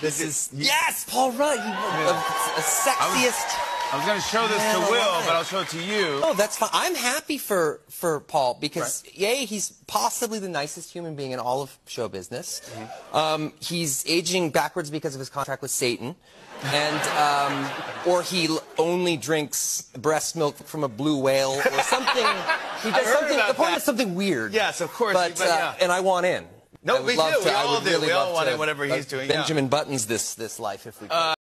This is Yes, Paul Rudd. The sexiest. I was going to show this to Will, but I'll show it to you. Oh, that's fine. I'm happy for Paul because, yay, he's possibly the nicest human being in all of show business. He's aging backwards because of his contract with Satan. And, or he only drinks breast milk from a blue whale or something. He does something, the point is something weird. Yes, of course. But, and I want in. No, we do. We all do. We all want in whatever he's doing. Benjamin Buttons this life if we could.